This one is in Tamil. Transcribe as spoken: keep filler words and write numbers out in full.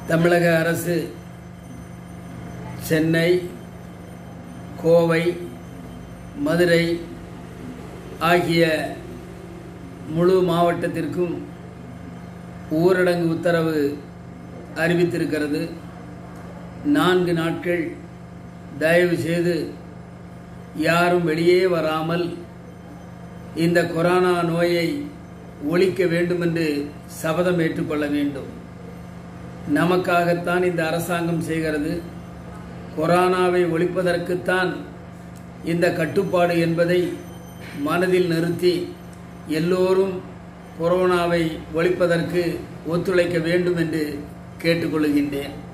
தமிழக அரசு சென்னை, கோவை, மதுரை ஆகிய முழு மாவட்டத்திற்கும் ஊரடங்கு உத்தரவு அறிவித்திருக்கிறது. நான்கு நாட்கள் தயவு செய்து யாரும் வெளியே வராமல் இந்த கொரோனா நோயை ஒழிக்க வேண்டும் என்று சபதம் ஏற்றுக்கொள்ள வேண்டும். நமக்காகத்தான் இந்த அரசாங்கம் செய்கிறது. கொரோனாவை ஒழிப்பதற்குத்தான் இந்த கட்டுப்பாடு என்பதை மனதில் நிறுத்தி எல்லோரும் கொரோனாவை ஒழிப்பதற்கு ஒத்துழைக்க வேண்டும் என்று கேட்டுக்கொள்கின்றேன்.